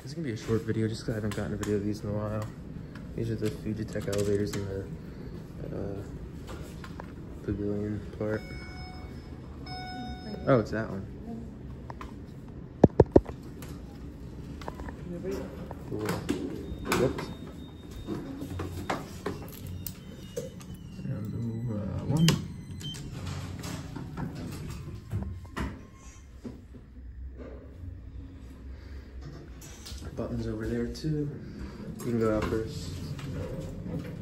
This is gonna be a short video just because I haven't gotten a video of these in a while. These are the Fujitec elevators in the pavilion part. Oh, it's that one. Cool. Whoops. And one. Buttons over there too. You can go out first.